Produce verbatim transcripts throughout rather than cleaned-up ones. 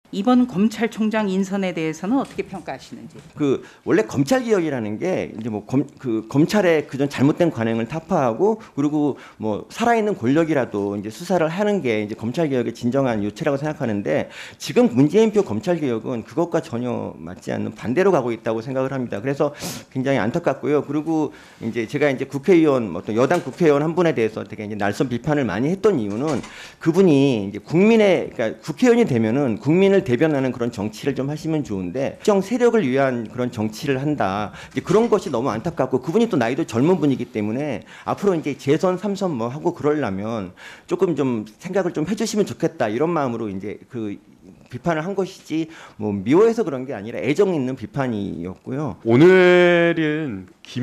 이번 검찰총장 인선에 대해서는 어떻게 평가하시는지? 그 원래 검찰 개혁이라는 게 이제 뭐 검 그 검찰의 그전 잘못된 관행을 타파하고 그리고 뭐 살아있는 권력이라도 이제 수사를 하는 게 이제 검찰 개혁의 진정한 요체라고 생각하는데 지금 문재인표 검찰 개혁은 그것과 전혀 맞지 않는 반대로 가고 있다고 생각을 합니다. 그래서 굉장히 안타깝고요. 그리고 이제 제가 이제 국회의원 어떤 여당 국회의원 한 분에 대해서 되게 이제 날선 비판을 많이 했던 이유는 그분이 이제 국민의 그러니까 국회의원이 되면은 국민을 대변하는 그런 정치를 좀 하시면 좋은데 특정 세력을 위한 그런 정치를 한다. 이제 그런 것이 너무 안타깝고 그분이 또 나이도 젊은 분이기 때문에 앞으로 이제 재선 삼선 뭐 하고 그러려면 조금 좀 생각을 좀 해주시면 좋겠다 이런 마음으로 이제 그 비판을 한 것이지 뭐 미워해서 그런 게 아니라 애정 있는 비판이었고요. 오늘은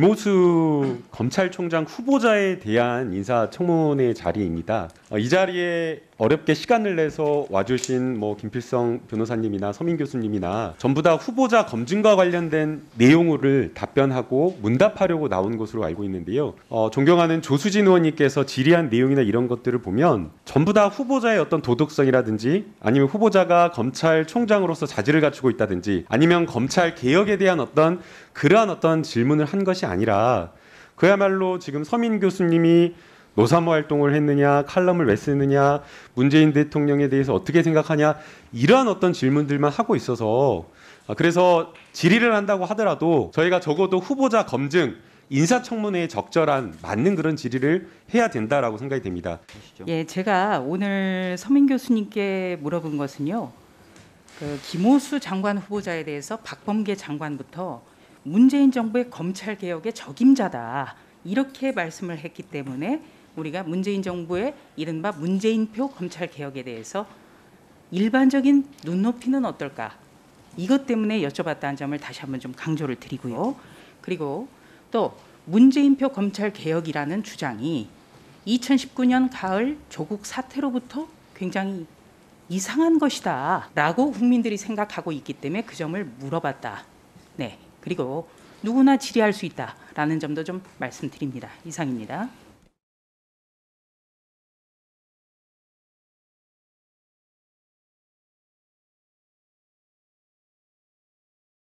김오수 검찰총장 후보자에 대한 인사청문회 자리입니다. 어, 이 자리에 어렵게 시간을 내서 와주신 뭐 김필성 변호사님이나 서민 교수님이나 전부 다 후보자 검증과 관련된 내용을 답변하고 문답하려고 나온 것으로 알고 있는데요. 어, 존경하는 조수진 의원님께서 질의한 내용이나 이런 것들을 보면 전부 다 후보자의 어떤 도덕성이라든지 아니면 후보자가 검찰총장으로서 자질을 갖추고 있다든지 아니면 검찰 개혁에 대한 어떤 그러한 어떤 질문을 한 것이 아니라 그야말로 지금 서민 교수님이 노사모 활동을 했느냐, 칼럼을 왜 쓰느냐, 문재인 대통령에 대해서 어떻게 생각하냐 이러한 어떤 질문들만 하고 있어서 그래서 질의를 한다고 하더라도 저희가 적어도 후보자 검증, 인사청문회에 적절한 맞는 그런 질의를 해야 된다라고 생각이 됩니다. 예, 제가 오늘 서민 교수님께 물어본 것은요. 그 김오수 장관 후보자에 대해서 박범계 장관부터 문재인 정부의 검찰 개혁의 적임자다 이렇게 말씀을 했기 때문에 우리가 문재인 정부의 이른바 문재인표 검찰 개혁에 대해서 일반적인 눈높이는 어떨까 이것 때문에 여쭤봤다는 점을 다시 한번 좀 강조를 드리고요. 그리고 또 문재인표 검찰 개혁이라는 주장이 이천십구 년 가을 조국 사태로부터 굉장히 이상한 것이다 라고 국민들이 생각하고 있기 때문에 그 점을 물어봤다. 네. 그리고 누구나 질의할 수 있다라는 점도 좀 말씀드립니다. 이상입니다.